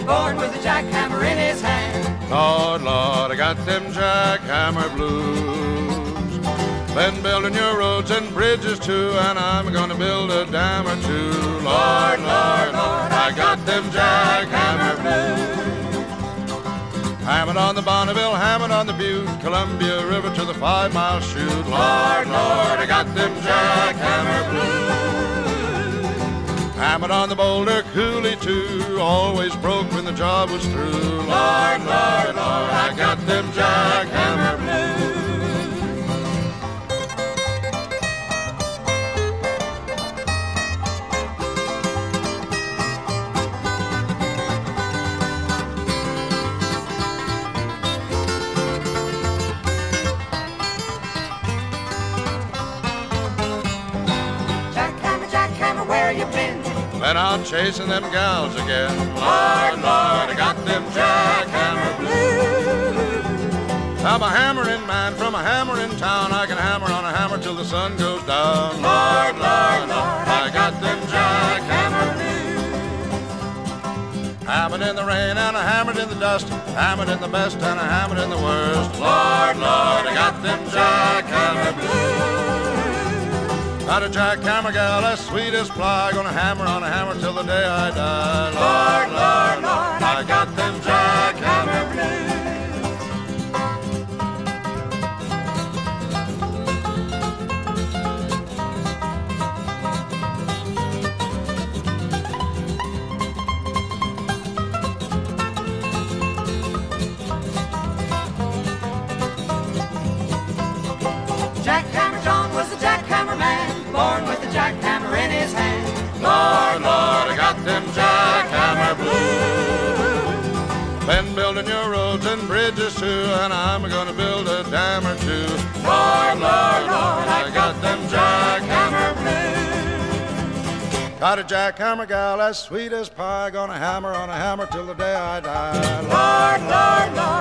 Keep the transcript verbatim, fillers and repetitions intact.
born with a jackhammer in his hand. Lord, Lord, I got them jackhammer blues. Been building your roads and bridges too, and I'm gonna build a dam or two. Lord, Lord, Lord, I got them jackhammer blues. Hammered on the Bonneville, hammered on the Butte, Columbia River to the Five Mile Chute. Lord, Lord, I got them jackhammer blues. Hammered on the Boulder Coulee too, always broke when the job was through. Lord, Lord, Lord, I got them jackhammer blues. Where you been? Been out chasing them gals again. Lord, Lord, I got them jackhammer blues. I'm a hammering man from a hammering town. I can hammer on a hammer till the sun goes down. Lord, Lord, Lord, I got them jackhammer blues. Hammered in the rain and I hammered in the dust, hammered in the best and I hammered in the worst. Lord, Lord, I got them jackhammer blues. Got a jackhammer gal as sweet as pie, gonna hammer on a hammer till the day I die. Lord, Lord, Lord, I got them jackhammer blues. Jackhammer John was a jackhammer man, born with a jackhammer in his hand. Lord, Lord, I got them jackhammer blues. Been building your roads and bridges too, and I'm gonna build a dam or two. Lord, Lord, Lord, I got them jackhammer blues. Got a jackhammer gal as sweet as pie, gonna hammer on a hammer till the day I die. Lord, Lord, Lord,